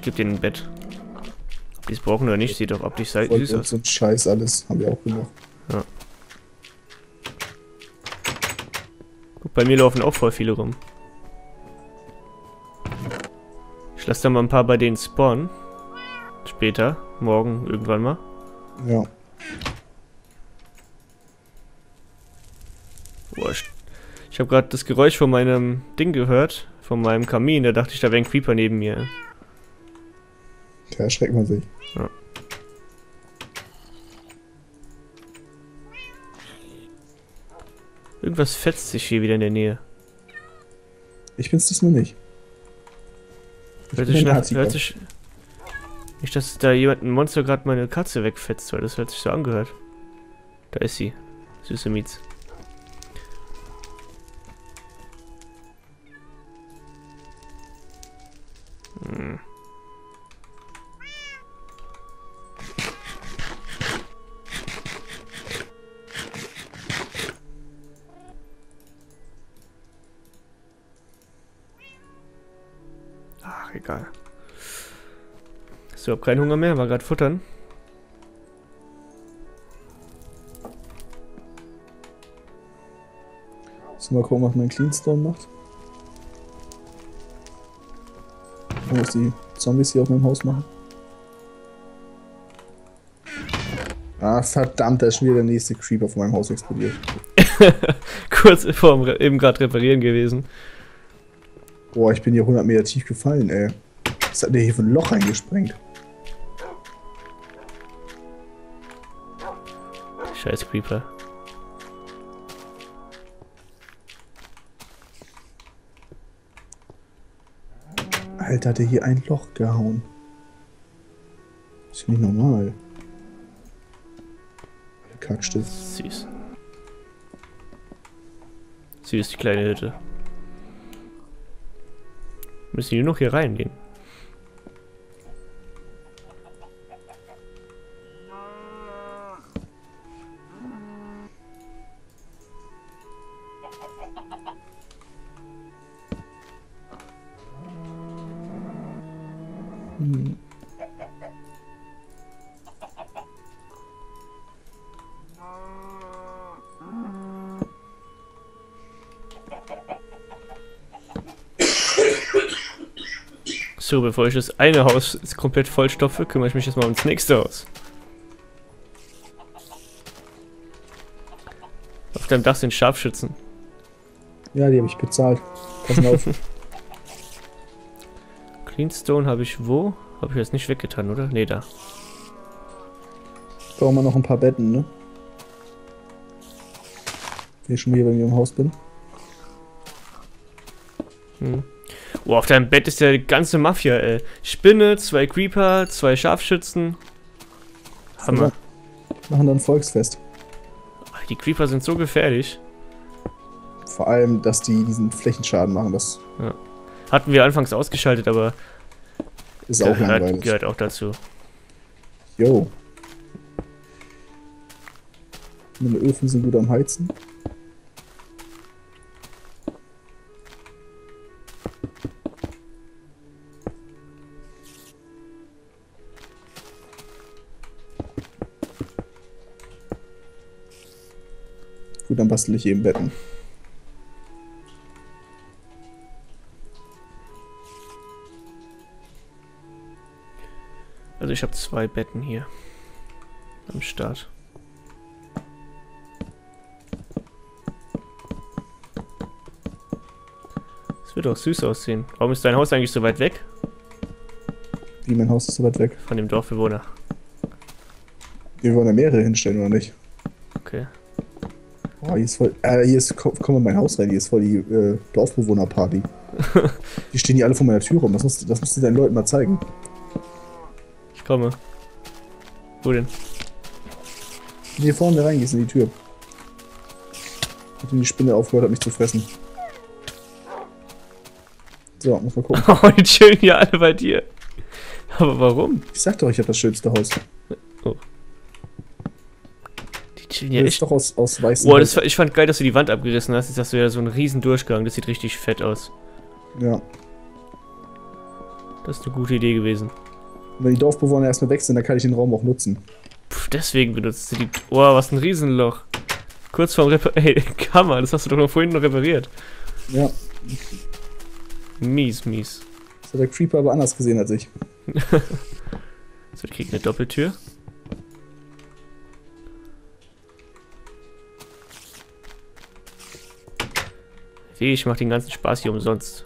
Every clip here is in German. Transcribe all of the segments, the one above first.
gebe denen ein Bett. Ob die es brauchen oder nicht, sieht doch optisch süß aus. So ein Scheiß alles, haben wir auch gemacht. Ja. Guck, bei mir laufen auch voll viele rum. Ich lasse da mal ein paar bei denen spawnen. Später, morgen, irgendwann mal. Ja. Boah, ich habe gerade das Geräusch von meinem Ding gehört, von meinem Kamin. Da dachte ich, da wäre ein Creeper neben mir. Da erschreckt man sich. Ja. Irgendwas fetzt sich hier wieder in der Nähe. Ich bin's diesmal nicht. Hört sich nicht, dass da jemand, ein Monster gerade meine Katze wegfetzt, weil das hört sich so angehört. Da ist sie. Süße Mietz. Hm. Ach, egal. So, hab keinen Hunger mehr, war gerade futtern. Sollen wir mal gucken, was mein Cleanstone macht? Und was die Zombies hier auf meinem Haus machen? Ah, verdammt, da ist schon wieder der nächste Creeper von meinem Haus explodiert. Kurz vor eben gerade reparieren gewesen. Boah, ich bin hier 100 Meter tief gefallen, ey. Was hat der hier für ein Loch reingesprengt? Scheiß Creeper. Alter, hat der hier ein Loch gehauen. Ist ja nicht normal. Kackstück. Süß. Süß, die kleine Hütte. Müssen die nur noch hier reingehen? So, bevor ich das eine Haus komplett vollstopfe, kümmere ich mich jetzt mal ums nächste Haus. Auf deinem Dach sind Scharfschützen. Ja, die habe ich bezahlt. Pass mal auf. Cleanstone habe ich wo? Habe ich jetzt nicht weggetan, oder? Ne, da. Brauchen wir noch ein paar Betten, ne? Wenn ich schon hier bei mir im Haus bin. Hm. Oh, auf deinem Bett ist ja die ganze Mafia, ey. Spinne, 2 Creeper, 2 Scharfschützen. Hammer. Machen dann Volksfest. Die Creeper sind so gefährlich. Vor allem, dass die diesen Flächenschaden machen, das Ja. Hatten wir anfangs ausgeschaltet, aber ist auch langweilig. gehört auch dazu. Jo. Meine Öfen sind gut am Heizen. Gut, dann bastel ich eben Betten. Also ich habe 2 Betten hier am Start. Das wird auch süß aussehen. Warum ist dein Haus eigentlich so weit weg? Wie, mein Haus ist so weit weg? Von dem Dorfbewohner. Wir wollen da mehrere hinstellen, oder nicht? Okay. Oh, hier ist voll. Komm in mein Haus rein, hier ist voll die Dorfbewohner-Party. Die stehen hier alle vor meiner Tür rum. Das musst du deinen Leuten mal zeigen. Ich komme. Wo denn? Hier vorne reingehst in die Tür. Nachdem die Spinne aufgehört hat, mich zu fressen. So, muss mal gucken. Oh, die chillen hier alle bei dir. Aber warum? Ich sag doch, ich habe das schönste Haus. Oh. Die chillen hier Das echt. ist doch aus weißem Oh, Holz. ich fand geil, dass du die Wand abgerissen hast. Jetzt hast du ja so einen riesen Durchgang. Das sieht richtig fett aus. Ja. Das ist eine gute Idee gewesen. Und wenn die Dorfbewohner erstmal weg sind, dann kann ich den Raum auch nutzen. Puh, deswegen benutzt du die... Oh, was ein Riesenloch. Kurz vorm Ey, Kammer, das hast du doch noch vorhin noch repariert. Ja. Mies, mies. Das hat der Creeper aber anders gesehen als ich. So, ich krieg eine Doppeltür. Wie, ich mach den ganzen Spaß hier umsonst.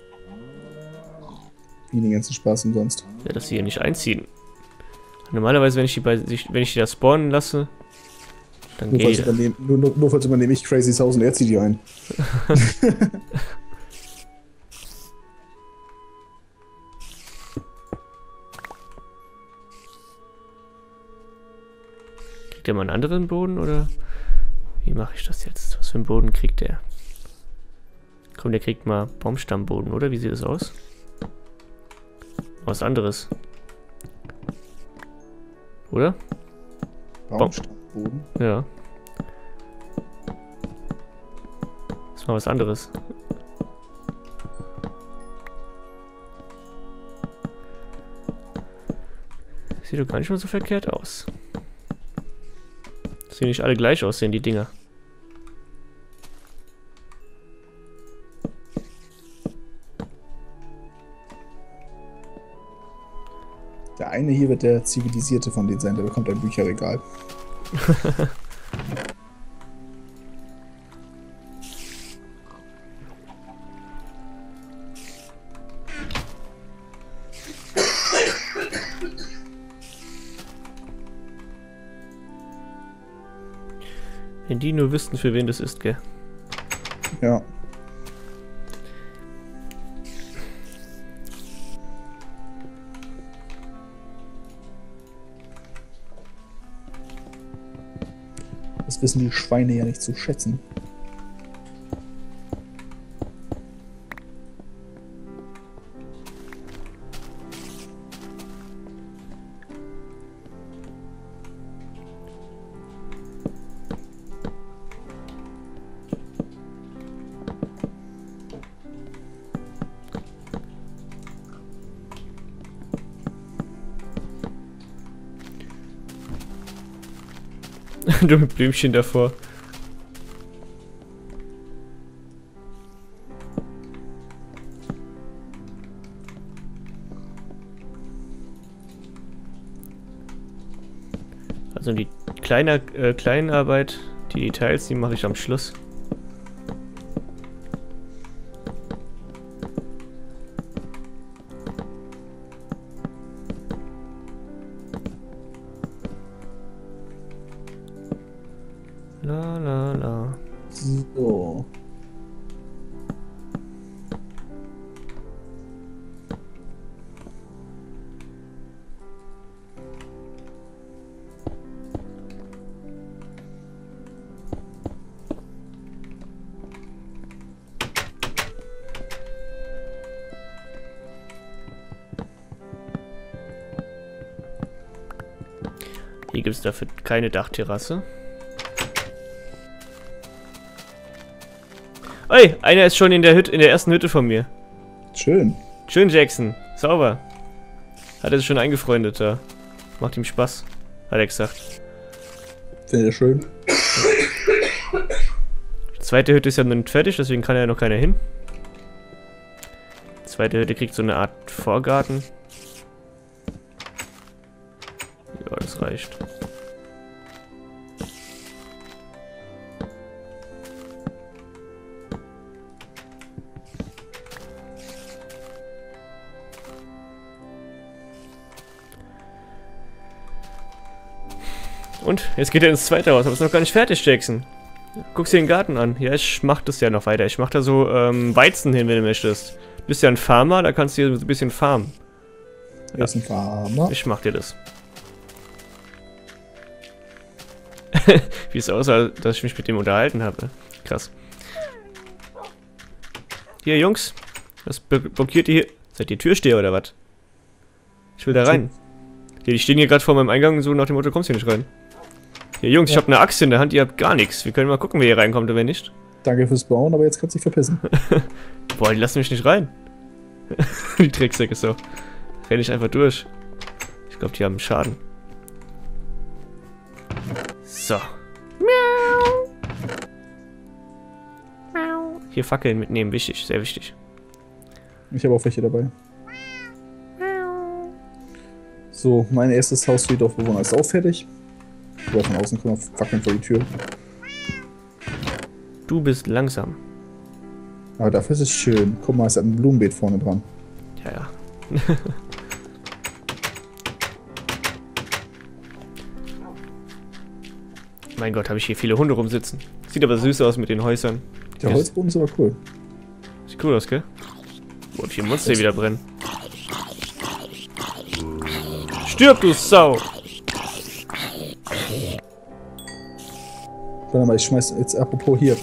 Wie den ganzen Spaß umsonst. Ja, dass sie hier nicht einziehen. Normalerweise, wenn ich die da spawnen lasse, dann nur falls übernehme ich Crazy's Haus und er zieht die ein. Kriegt der mal einen anderen Boden, oder? Wie mache ich das jetzt? Was für einen Boden kriegt der? Komm, der kriegt mal Baumstammboden, oder? Wie sieht das aus? Was anderes. Oder? Baumstammboden? Ja. Das war was anderes. Sieht doch gar nicht mal so verkehrt aus. Sehen nicht alle gleich aussehen, die Dinger. Der eine hier wird der zivilisierte von denen sein, der bekommt ein Bücherregal. Wenn die nur wüssten, für wen das ist, gell? Ja. Das wissen die Schweine ja nicht zu schätzen. Du mit Blümchen davor. Also die Kleinarbeit, die Details, die mache ich am Schluss. La la la. So. Hier gibt es dafür keine Dachterrasse. Ey, einer ist schon in der ersten Hütte von mir. Schön. Schön, Jackson. Sauber. Hat er sich schon eingefreundet da. Macht ihm Spaß. Hat er gesagt. Finde ich schön. Die zweite Hütte ist ja noch nicht fertig, deswegen kann ja noch keiner hin. Die zweite Hütte kriegt so eine Art Vorgarten. Ja, das reicht. Und? Jetzt geht er ins zweite Haus, aber ist noch gar nicht fertig, Jackson. Guck's dir den Garten an. Ja, ich mach das ja noch weiter. Ich mach da so Weizen hin, wenn du möchtest. Du bist ja ein Farmer, da kannst du hier so ein bisschen farmen. Er ist ein Farmer. Ich mach dir das. Wie es aussah, dass ich mich mit dem unterhalten habe. Krass. Hier, Jungs. Was blockiert ihr hier? Seid ihr Türsteher oder was? Ich will da rein. Hier, die stehen hier gerade vor meinem Eingang so nach dem Motto, kommst hier nicht rein. Hier, Jungs, ich habe eine Axt in der Hand, ihr habt gar nichts. Wir können mal gucken, wer hier reinkommt oder wer nicht. Danke fürs Bauen, aber jetzt kannst du dich verpissen. Boah, die lassen mich nicht rein. Die Drecksäcke so. renne ich einfach durch. Ich glaube, die haben Schaden. So. Hier Fackeln mitnehmen, wichtig, sehr wichtig. Ich habe auch welche dabei. So, mein erstes Haus für die Dorfbewohner ist auch fertig. Aber von außen kommen wir Fackeln vor die Tür. Du bist langsam. Aber dafür ist es schön. Guck mal, es hat ein Blumenbeet vorne dran. Ja, ja. Mein Gott, habe ich hier viele Hunde rumsitzen. Sieht aber süß aus mit den Häusern. Der Holzboden ist aber cool. Sieht cool aus, gell? Boah, vier Monster wieder brennen. Stirb, du Sau! Warte mal, ich schmeiß jetzt apropos hier.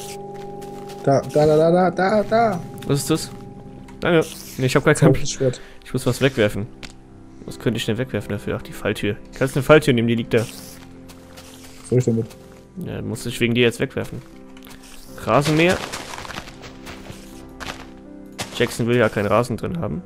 Da. Was ist das? Danke. Nee, ich hab gar kein Schwert. Ich muss was wegwerfen. Was könnte ich denn wegwerfen dafür? Ach, die Falltür. Kannst du eine Falltür nehmen, die liegt da. Was soll ich damit? Ja, muss ich wegen dir jetzt wegwerfen. Rasenmäher. Jackson will ja keinen Rasen drin haben.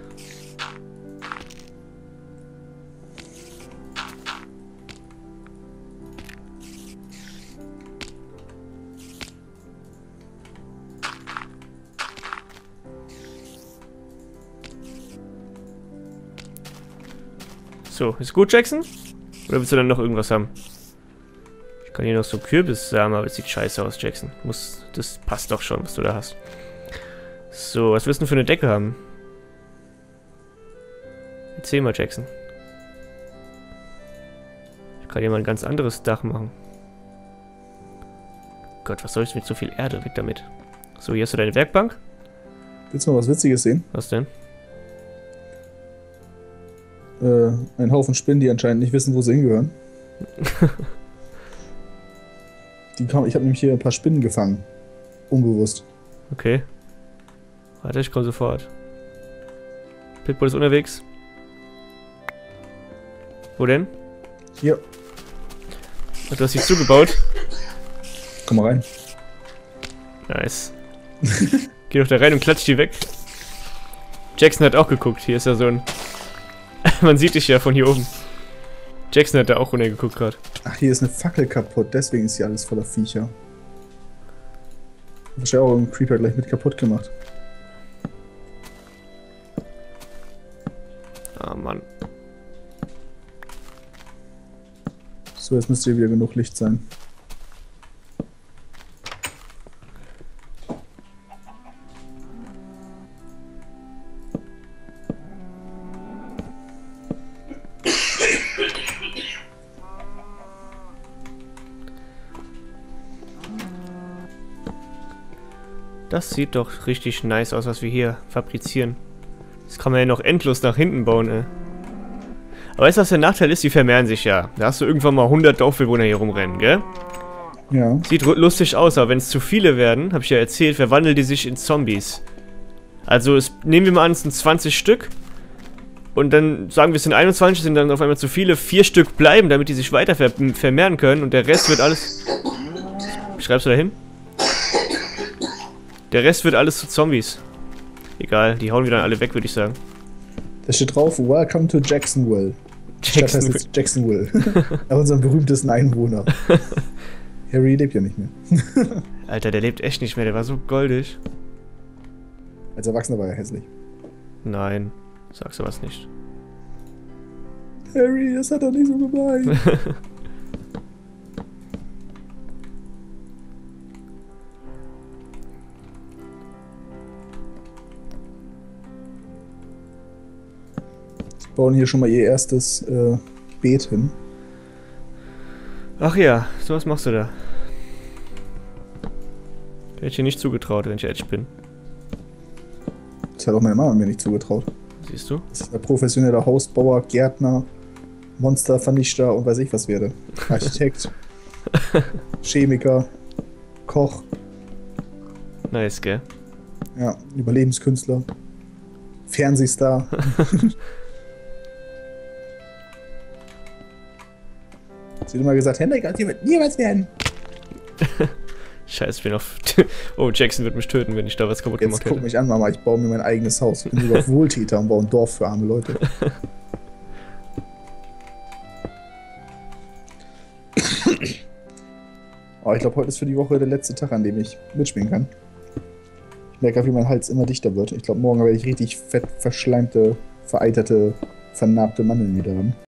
So, ist gut, Jackson? Oder willst du dann noch irgendwas haben? Ich kann hier noch so Kürbissamen, aber es sieht scheiße aus, Jackson. Das passt doch schon, was du da hast. So, was willst du denn für eine Decke haben? Erzähl mal, Jackson. Ich kann hier mal ein ganz anderes Dach machen. Gott, was soll ich mit so viel Erde? Weg damit. So, hier hast du deine Werkbank. Willst du mal was Witziges sehen? Was denn? Ein Haufen Spinnen, die anscheinend nicht wissen, wo sie hingehören. Ich habe nämlich hier ein paar Spinnen gefangen. Unbewusst. Okay. Warte, ich komme sofort. Pitbull ist unterwegs. Wo denn? Hier. Ach, du hast dich zugebaut. Komm mal rein. Nice. Geh doch da rein und klatsch die weg. Jackson hat auch geguckt. Hier ist ja so ein... Man sieht dich ja von hier oben. Jackson hat da auch runtergeguckt gerade. Ach, hier ist eine Fackel kaputt. Deswegen ist hier alles voller Viecher. Wahrscheinlich auch einen Creeper gleich mit kaputt gemacht. Ah, Mann. So, jetzt müsste hier wieder genug Licht sein. Das sieht doch richtig nice aus, was wir hier fabrizieren. Das kann man ja noch endlos nach hinten bauen, ey. Aber weißt du, was der Nachteil ist? Die vermehren sich ja. Da hast du irgendwann mal 100 Dorfbewohner hier rumrennen, gell? Ja. Sieht lustig aus, aber wenn es zu viele werden, habe ich ja erzählt, verwandeln die sich in Zombies. Also nehmen wir mal an, es sind 20 Stück. Und dann sagen wir, es sind 21, sind dann auf einmal zu viele. 4 Stück bleiben, damit die sich weiter vermehren können. Und der Rest wird alles... Schreibst du da hin? Der Rest wird alles zu Zombies. Egal, die hauen wir dann alle weg, würde ich sagen. Da steht drauf, Welcome to Jacksonville. Stadt heißt jetzt Jacksonville. Nach unserem berühmtesten Einwohner. Harry lebt ja nicht mehr. Alter, der lebt echt nicht mehr, der war so goldig. Als Erwachsener war er hässlich. Nein, sagst du was nicht. Harry, das hat er nicht so gemeint. Bauen hier schon mal ihr erstes Beet hin. Ach ja, sowas machst du da. Hätte ich dir nicht zugetraut, wenn ich ehrlich bin. Das hat auch meine Mama mir nicht zugetraut. Siehst du? Das ist ein professioneller Hausbauer, Gärtner, Monstervernichter und weiß ich was werde. Architekt, Chemiker, Koch. Nice, gell? Ja, Überlebenskünstler, Fernsehstar. Sie hat immer gesagt, Hendrik, aus dir wird nie was werden. Scheiß, ich bin auf... Oh, Jackson wird mich töten, wenn ich da was kaputt Jetzt gemacht guck hätte. mich an, Mama, ich baue mir mein eigenes Haus. Ich bin sogar Wohltäter und baue ein Dorf für arme Leute. Aber ich glaube, heute ist für die Woche der letzte Tag, an dem ich mitspielen kann. Ich merke, wie mein Hals immer dichter wird. Ich glaube, morgen werde ich richtig fett verschleimte, vereiterte, vernarbte Mandeln wieder haben.